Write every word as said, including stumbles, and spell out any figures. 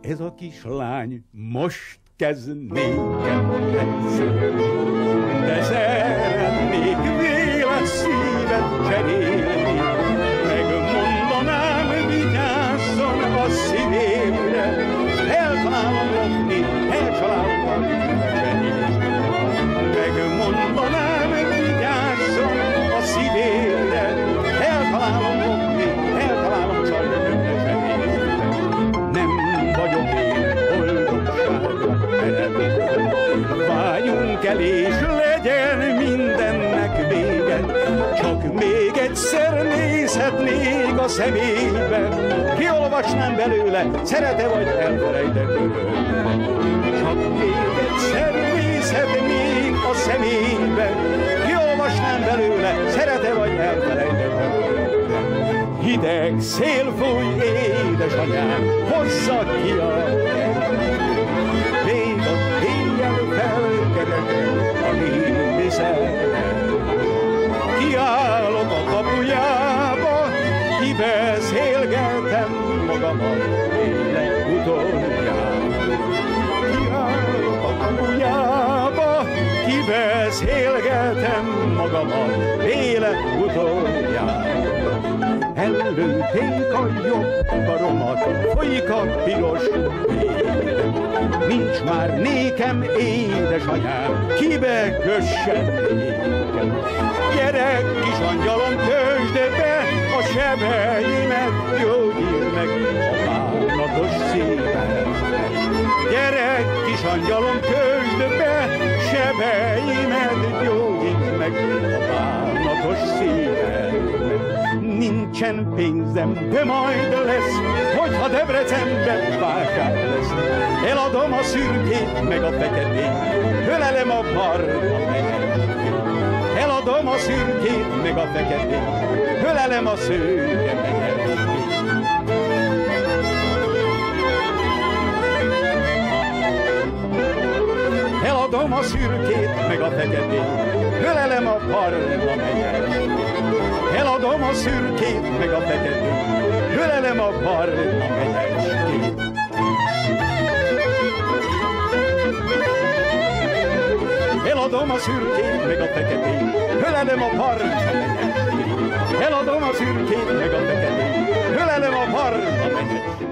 ez a kislány most kezd nékem tetszeni, de szeretnék véle szívet cserélni, megmondanám, vigyázzon a szívémre, eltalálom lopni, elcsalálom cserélni, megmondanám, vigyázzon a szívémre, eltalálom lopni, eltalálom csalni, cserélni. Nem vagyok én boldogságra eredő, vágyunk el és legyen mindennek vége, csak még egyszer nézhetnék a szemébe, kiolvasnám belőle, szerete vagy elfelejtett. Csak még egyszer nézhetnék a szemébe, kiolvasnám belőle, szerete vagy elfelejtett. Hideg szél fúj, édesanyám, hozza ki a még a éjjel felkerekem a némi szemem. Kiállok a kapujába, kibeszélgetem magamat élet utoljára. Kiállok a kapujába, kibeszélgetem magamat élet utoljára. Ellőtték a jobb karomat, folyik a piros vér. Nincs már nékem, édesanyám, kibe kössen nékem. Gyerek, kis angyalom, kösd be a sebeimet, gyógyír meg a bánatos szívemet. Gyerek, kis angyalom, kösd be sebeimet, gyógyír meg a bánatos szívemet. Nincsen pénzem, de majd lesz, hogyha Debrecenben válság lesz. Eladom a szürkét, meg a feketét, ölelem a barna megyet. Eladom a szürkét, meg a feketét, ölelem a szőke megyet. Eladom a szürkét, meg a feketét, ölelem a barna megyet. Eladom a szürkét, meg a feketét, ölelem a barna megyecskét. Eladom a szürkét, meg a feketét, ölelem a barna megyecskét. Eladom a szürkét, meg a feketét, ölelem a barna megyecskét.